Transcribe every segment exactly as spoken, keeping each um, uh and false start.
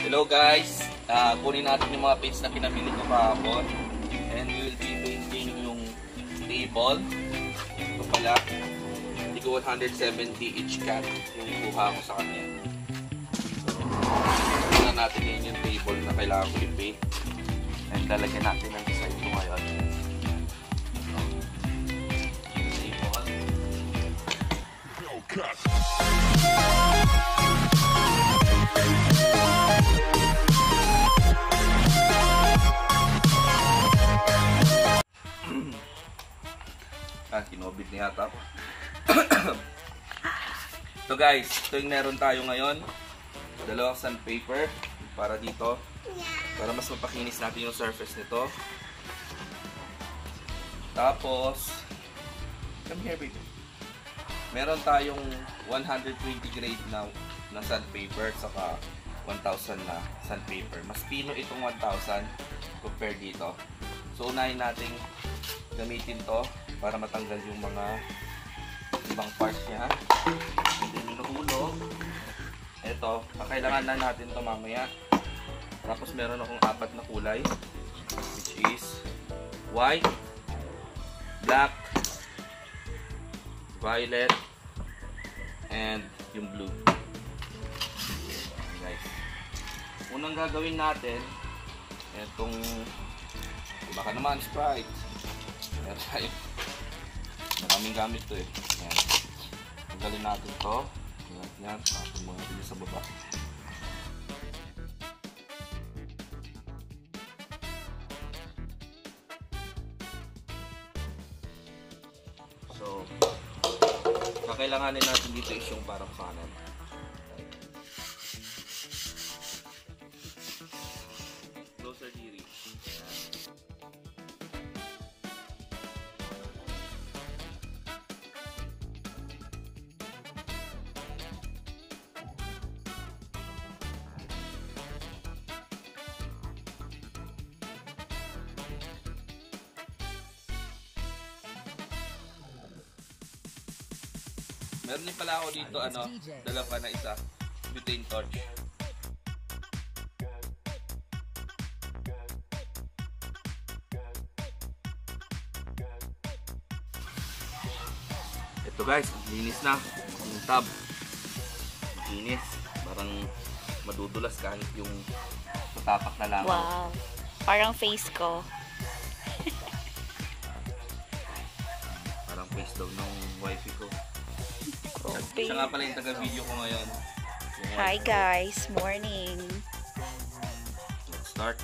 Hello guys, uh, kunin natin yung mga paints na pinamili ko kahapon and we will be painting yung table. Ito pala, hindi ko one seventy each cat yung kuha ko sa kanya. So, ito natin yun yung table na kailangan ko i-paint and lalagyan natin ng design ko ngayon. Ah, kinobit na yata ako. So guys, ito yung meron tayo ngayon. Dalawang sandpaper para dito. Para mas mapakinis natin yung surface nito. Tapos, come here baby. Meron tayong one twenty grade na, na sandpaper saka one thousand na sandpaper. Mas pino itong one thousand compare dito. So unahin natin gamitin to para matanggal yung mga ibang parts niya. Hindi yung ulo. Ito, kailangan na natin to mamaya. Tapos meron akong apat na kulay, which is white, black, violet, and yung blue. Okay, guys. Unang gagawin natin, itong baka naman Sprite. Meron tayo. Maraming gamit to eh. Ayan. Tanggalin natin to. Ayan, yan. Tapos muna natin sa baba. So, kakailanganin natin dito is yung parang kanan. Closer diri. Meron din pala ako dito, ano, dalawa na isa, butane torch. Ito guys, linis na. Yung tab, linis. Parang madudulas kahit yung matapak na lang. Wow, parang face ko. Parang face daw ng wifey ko. Siya nga pala yung taga-video ko ngayon. Hi guys, morning. Let's start.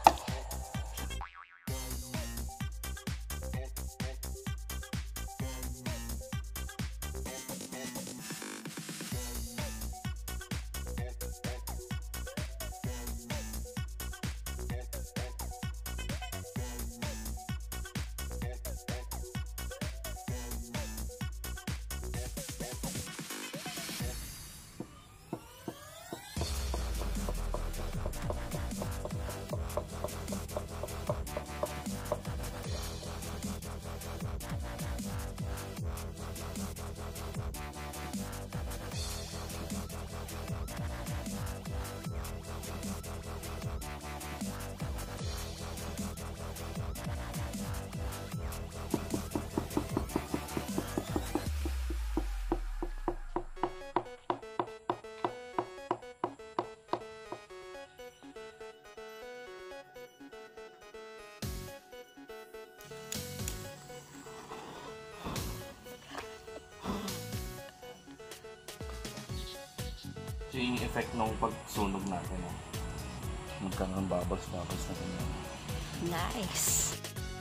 Ito yung effect ng pagsunog natin. Eh. Magkaroon ng bubbles-bubbles na ganyan. Nice.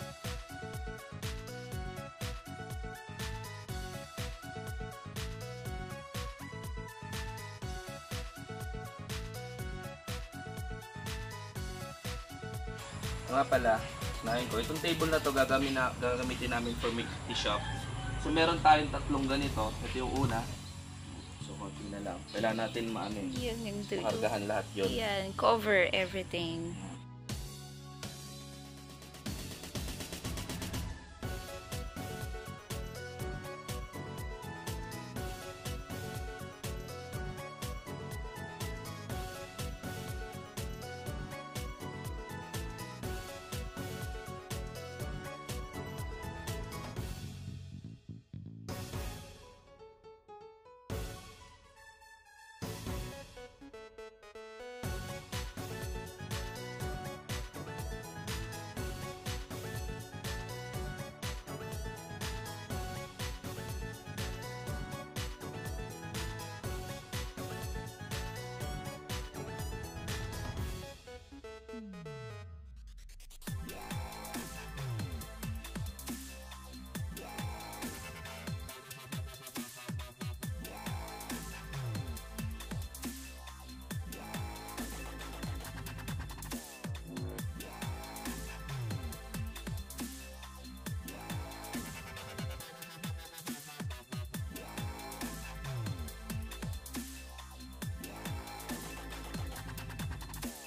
Nga pala, nahin ko, itong table na to gagamitin, na, gagamitin namin for Mickey Shop. So meron tayong tatlong ganito. Ito yung una. So konti na lang. Kailangan natin maano Yan yung makargahan lahat yun. Yan, cover everything.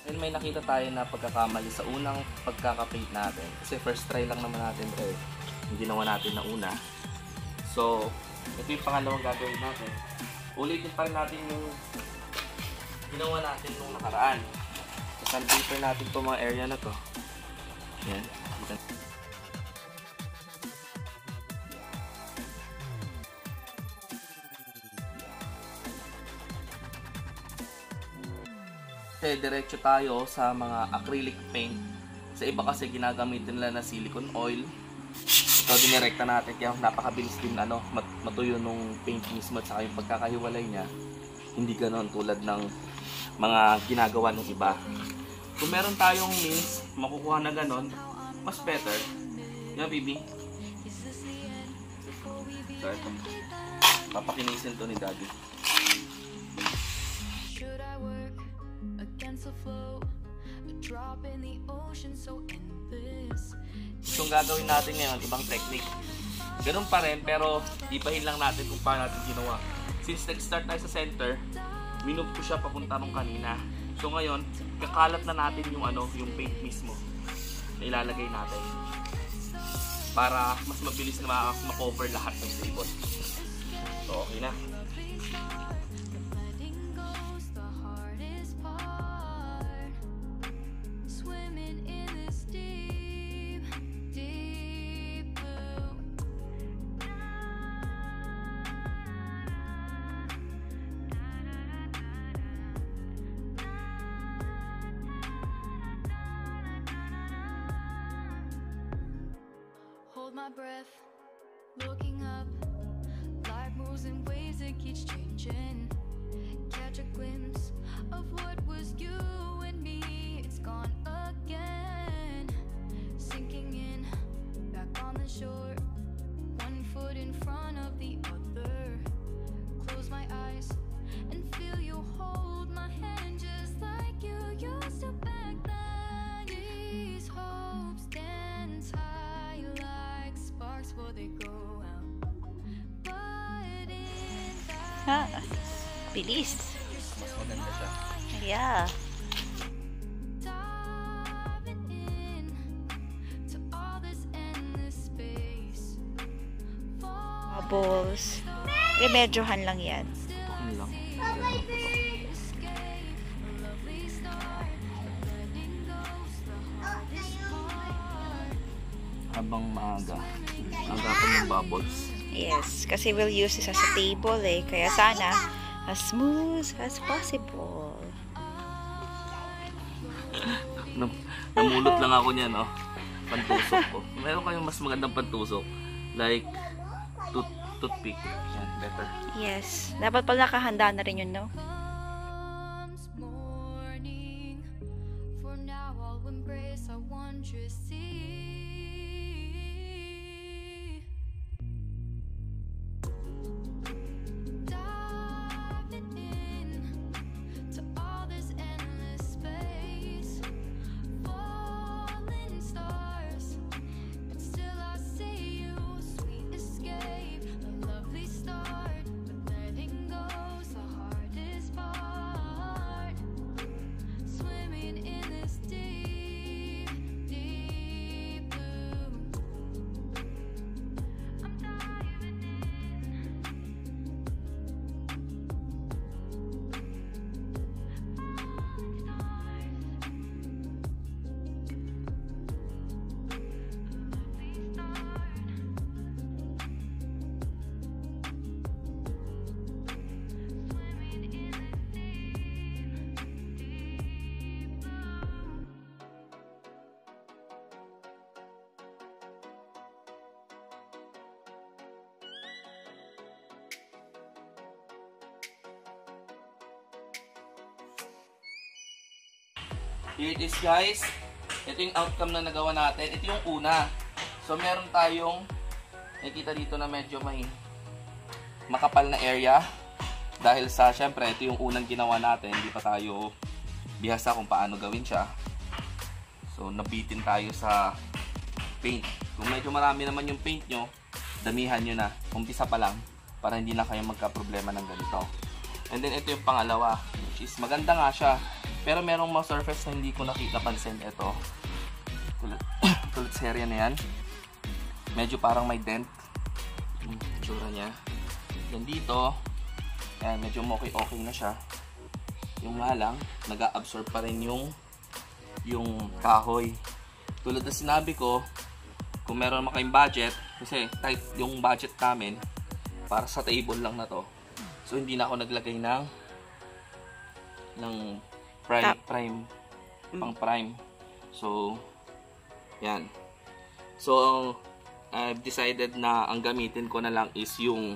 And may nakita tayo na pagkakamali sa unang pagkakapaint natin. Kasi first try lang naman natin eh. Yung ginawa natin na una. So, ito yung pangalawang gagawin natin. Ulitin pa rin natin yung ginawa natin nung nakaraan. So, sandpaper natin itong mga area na to. Yan. Okay, diretso tayo sa mga acrylic paint. Sa iba kasi ginagamitin nila na silicone oil. Ito dinirekta natin kaya napakabilis din ano, mat matuyo nung paint mismo at saka yung pagkakahiwalay niya. Hindi ganoon tulad ng mga ginagawa ng iba. Kung meron tayong means makukuha na ganon, mas better. Yeah, baby. So, ito. Papakinisin to ni Daddy. So, yung gagawin natin ngayon, ibang technique. Ganun pa rin, pero ibahin lang natin kung paano natin ginawa. Since nag-start tayo sa center, minove ko siya papunta nung kanina. So ngayon, kakalat na natin yung ano, yung paint mismo na ilalagay natin. Para mas mabilis na ma-cover lahat ng table. So, okay na. My breath, looking up, life moves in ways that keeps changing. Catch a glimpse of what was you and me, it's gone again. Sinking in, back on the shore, one foot in front of the other. Close my eyes and feel you hold my hand just like you used to back then. These hopes dance high like sparks before they go out. But in Ha, bilis. Mas maganda siya. Yeah. diving in to all this endless space. Bubbles. Remedyohan lang yan. Ano lang. Escape, a lovely start. Letting go's the hardest part. Habang maaga, agapan ng bubbles. Yes, kasi we'll use this as a table eh. Kaya sana, as smooth as possible. Nam- Namulot lang ako niyan, no? Pantusok ko. Meron kayong mas magandang pantusok. Like, tooth toothpick. Yan, better. Yes. Dapat pala nakahanda na rin yun, no? Comes morning. For now I'll embrace our wondrous sea. Diving in to all this endless space. Falling stars, but still I see you. Sweet escape, a lovely start. But letting go's the hardest part. Swimming in this deep, deep blue. I'm diving in. Falling stars, lovely start. Swimming in this deep, deep blue. Here it is, guys. Ito yung outcome na nagawa natin. Ito yung una. So, meron tayong nakikita dito na medyo may makapal na area. Dahil sa, syempre, ito yung unang ginawa natin. Hindi pa tayo bihasa kung paano gawin siya. So, nabitin tayo sa paint. Kung medyo marami naman yung paint nyo, damihan nyo na. Umpisa pa lang para hindi na kayo magka-problema ng ganito. And then ito yung pangalawa, which is maganda nga siya. Pero merong mga surface na hindi ko nakita pansin. Ito. Tulad, tulad sa area na yan. Medyo parang may dent. Yung tsura niya. Then dito, yan, medyo okay-okay na siya. Yung nga lang, nag-absorb pa rin yung yung kahoy. Tulad na sinabi ko, kung meron naman kayong budget, kasi tight yung budget namin para sa table lang na to. So hindi na ako naglagay ng ng prime, Top. prime pang prime. So yan. So I've decided na ang gamitin ko na lang is yung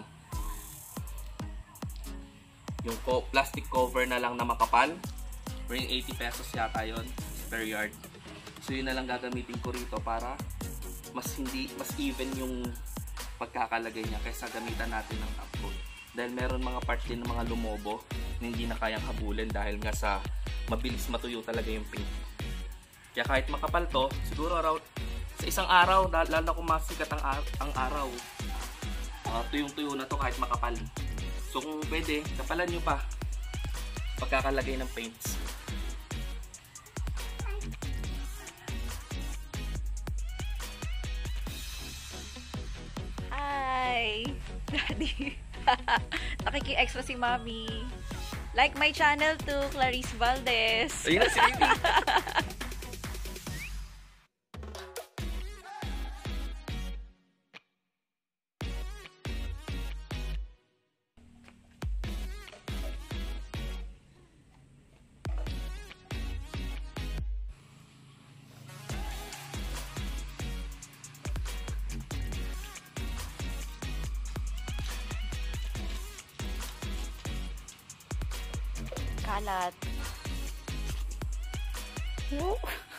yung co plastic cover na lang na makapal. Bring eighty pesos yata yon per yard. So yun na lang gagamitin ko rito para mas hindi mas even yung pagkakalagay niya kaysa gamitan natin ng top coat. Dahil meron mga parts din ng mga lumobo na hindi na kayang habulin dahil nga sa mabilis matuyo talaga yung paint. Kaya kahit makapal to, siguro araw, sa isang araw, lalo na kung masikat ang, ar ang araw, uh, tuyong-tuyo na to kahit makapal. So kung pwede, kapalan nyo pa pagkakalagay ng paints. Hi! Daddy! Nakiki-extra si Mami. Like my channel too, Clarice Valdez. Ayun na si Baby. Kalat.